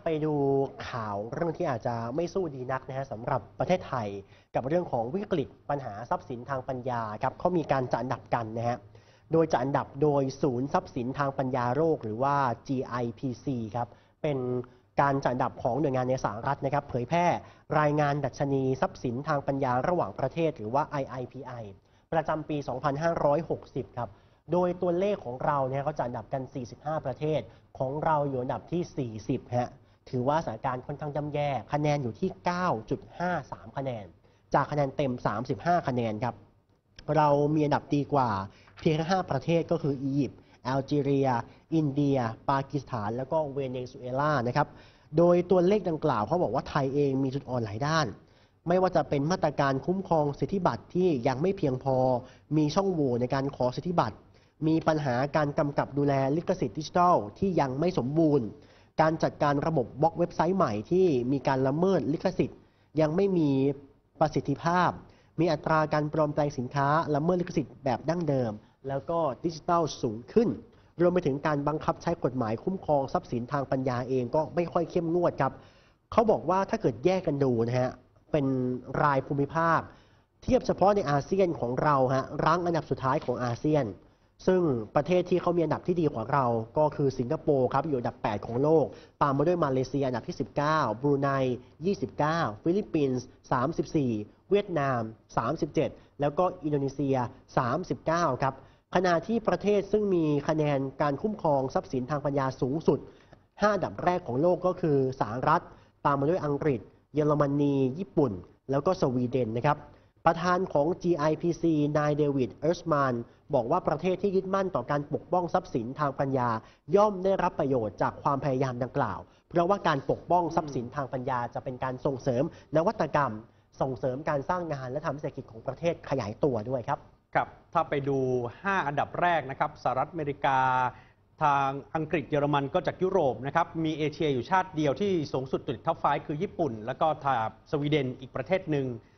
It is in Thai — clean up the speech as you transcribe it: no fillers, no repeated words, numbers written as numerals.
ไปดูข่าวเรื่องที่อาจจะไม่สู้ดีนักนะฮะสำหรับประเทศไทยกับเรื่องของวิกฤตปัญหาทรัพย์สินทางปัญญาครับเขามีการจัดอันดับกันนะฮะโดยจัดอันดับโดยศูนย์ทรัพย์สินทางปัญญาโลกหรือว่า GIPC ครับเป็นการจัดอันดับของหน่วยงานในสหรัฐนะครับเผยแพร่รายงานดัชนีทรัพย์สินทางปัญญาระหว่างประเทศหรือว่า IIPI ประจำปี 2560 ครับโดยตัวเลขของเราเนี่ยเขาจัดอันดับกัน 45 ประเทศของเราอยู่อันดับที่ 40 ฮะถือว่าสถานการณ์ค่อนข้างย่ำแย่คะแนนอยู่ที่ 9.53 คะแนนจากคะแนนเต็ม 35 คะแนนครับเรามีอันดับดีกว่าเพียงแค่5ประเทศก็คืออียิปต์แอลจีเรียอินเดียปากีสถานแล้วก็เวเนซุเอลานะครับโดยตัวเลขดังกล่าวเขาบอกว่าไทยเองมีจุดอ่อนหลายด้านไม่ว่าจะเป็นมาตรการคุ้มครองสิทธิบัตรที่ยังไม่เพียงพอมีช่องโหว่ในการขอสิทธิบัตรมีปัญหาการกำกับดูแลลิขสิทธิ์ดิจิทัลที่ยังไม่สมบูรณ์การจัดการระบบบล็อกเว็บไซต์ใหม่ที่มีการละเมิดลิขสิทธิ์ยังไม่มีประสิทธิภาพมีอัตราการปลอมแปลงสินค้าละเมิดลิขสิทธิ์แบบดั้งเดิมแล้วก็ดิจิทัลสูงขึ้นรวมไปถึงการบังคับใช้กฎหมายคุ้มครองทรัพย์สินทางปัญญาเองก็ไม่ค่อยเข้มงวดครับเขาบอกว่าถ้าเกิดแยกกันดูนะฮะเป็นรายภูมิภาคเทียบเฉพาะในอาเซียนของเราฮะรั้งอันดับสุดท้ายของอาเซียนซึ่งประเทศที่เขามีอันดับที่ดีกว่าเราก็คือสิงคโปร์ครับอยู่อันดับ 8 ของโลกตามมาด้วยมาเลเซียอันดับที่ 19 บรูไน 29 ฟิลิปปินส์ 34 เวียดนาม 37 แล้วก็อินโดนีเซีย 39 ครับขณะที่ประเทศซึ่งมีคะแนนการคุ้มครองทรัพย์สินทางปัญญาสูงสุด 5 อันดับแรกของโลกก็คือสหรัฐตามมาด้วยอังกฤษเยอรมนีญี่ปุ่นแล้วก็สวีเดนนะครับประธานของ GIPC นายเดวิดเอิร์สมานบอกว่าประเทศที่ยึดมั่นต่อการปกป้องทรัพย์สินทางปัญญาย่อมได้รับประโยชน์จากความพยายามดังกล่าวเพราะว่าการปกป้องทรัพย์สินทางปัญญาจะเป็นการส่งเสริมนวัตกรรมส่งเสริมการสร้างงานและทำให้เศรษฐกิจของประเทศขยายตัวด้วยครับครับถ้าไปดู 5 อันดับแรกนะครับสหรัฐอเมริกาทางอังกฤษเยอรมันก็จากยุโรปนะครับมีเอเชียอยู่ชาติเดียวที่สูงสุดติดท็อป 5 คือญี่ปุ่นแล้วก็สวีเดนอีกประเทศหนึ่ง